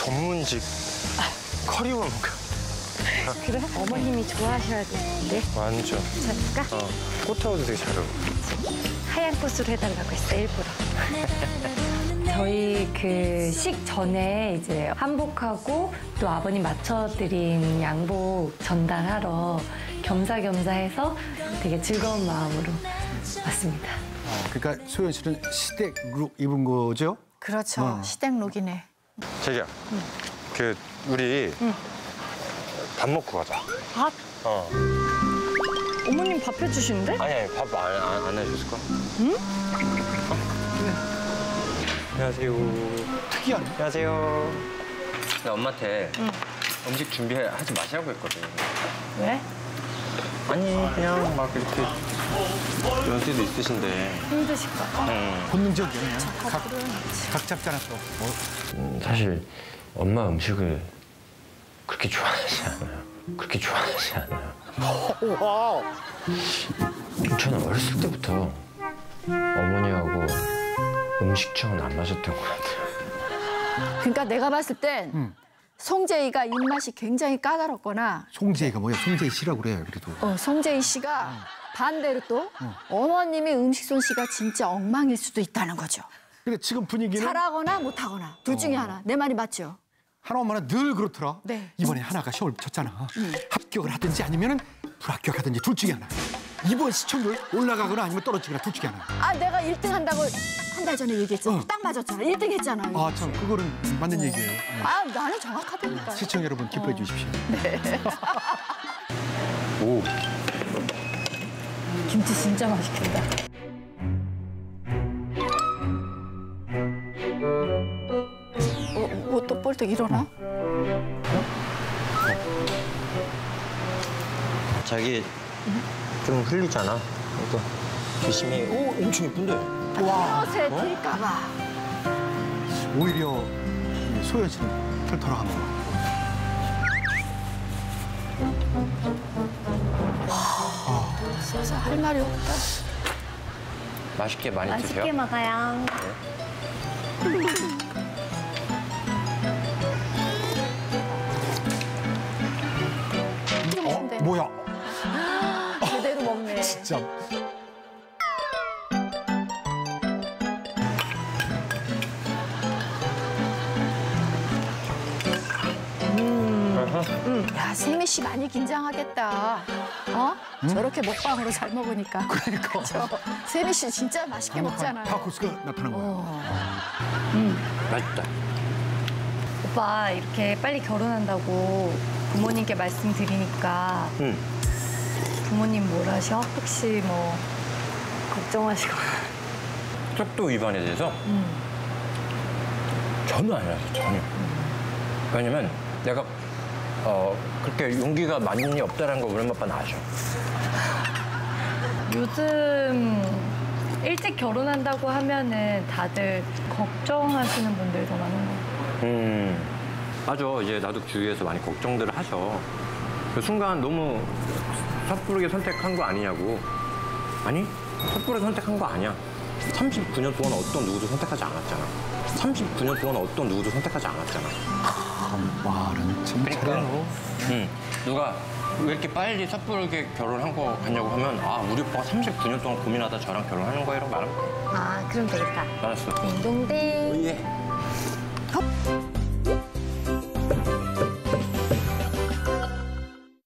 전문직 커리어인가? 그래? 어머님이 좋아하셔야 되는데. 완전. 괜찮을까? 꽃하고도 되게 잘 어울려. 하얀 꽃으로 해달라고 했어, 일부러. 저희 그 식 전에 이제 한복하고 또 아버님 맞춰드린 양복 전달하러 겸사겸사 해서 되게 즐거운 마음으로 왔습니다. 그러니까 소연 씨는 시댁 룩 입은 거죠? 그렇죠. 시댁 룩이네. 자기야, 우리 밥 먹고 가자. 밥? 어머님 밥 해주시는데? 아니, 밥 안 해줬을까? 응? 안녕하세요. 특이하네. 안녕하세요. 나 엄마한테 음식 준비하지 마시라고 했거든. 왜? 아니, 그냥 막 이렇게 연세도 있으신데. 힘드실까 봐. 본능적이야. 각 잡잖아 또. 사실 엄마 음식을 그렇게 좋아하지 않아요. 그렇게 좋아하지 않아요. 저는 어렸을 때부터 어머니하고 음식청은 안 맞았던 것 같아요. 그러니까 내가 봤을 땐 송재희가 입맛이 굉장히 까다롭거나 송재희가 뭐야? 송재희 씨라고 그래 그래도. 송재희 씨가 반대로 또 어머님의 음식 솜씨가 진짜 엉망일 수도 있다는 거죠. 근데 지금 분위기는 잘하거나 못하거나 둘 중에 하나. 내 말이 맞죠? 하나 엄마는 늘 그렇더라. 네. 이번에 하나가 시험을 쳤잖아. 합격을 하든지 아니면은 불합격하든지 둘 중에 하나. 이번 시청률 올라가거나 아니면 떨어지거나 둘 중에 하나. 아, 내가 1등 한다고 한 달 전에 얘기했잖아. 딱 맞았잖아. 1등 했잖아. 아, 참 그거는 맞는 얘기예요. 아, 나는 정확하다니까. 시청 여러분 기뻐해 주십시오. 네. 오. 김치 진짜 맛있겠다. 뭐 또 뻘떡 일어나? 자기 좀 흘리잖아. 이거 조심히. 오, 엄청 예쁜데. 옷에 튈까봐. 오히려 소연 씨는 털 돌아간 거. 써서 할 말이 없다. 맛있게 많이 드세요. 맛있게 먹어요. 뭐야? 제대로 먹네. 진짜. 야, 세미 씨 많이 긴장하겠다. 저렇게 먹방으로 잘 먹으니까. 그러니까. 그렇죠? 세미 씨 진짜 맛있게 먹잖아요. 파코스가 나타난 거야. 맛있다. 오빠 이렇게 빨리 결혼한다고 부모님께 말씀드리니까 부모님 뭘 하셔? 혹시 뭐 걱정하시거나. 속도 위반에 대해서 전혀 안 해요, 전혀. 왜냐면 내가 그렇게 용기가 많이 없다는 걸 우리 엄마 아빠는 아셔. 요즘 일찍 결혼한다고 하면은 다들 걱정하시는 분들이 더 많은 것 같아요. 맞아. 이제 나도 주위에서 많이 걱정들을 하셔. 그 순간 너무 섣부르게 선택한 거 아니냐고. 아니, 섣부르게 선택한 거 아니야. 39년 동안 어떤 누구도 선택하지 않았잖아. 39년 동안 어떤 누구도 선택하지 않았잖아. 말은 참 잘해요. 누가 왜 이렇게 빨리 섣부르게 결혼한 거 같냐고 하면 우리 오빠가 39년 동안 고민하다 저랑 결혼하는 거예요? 이라고 말하면 돼. 아, 그럼 되겠다. 알았어. 딩동댕. 예.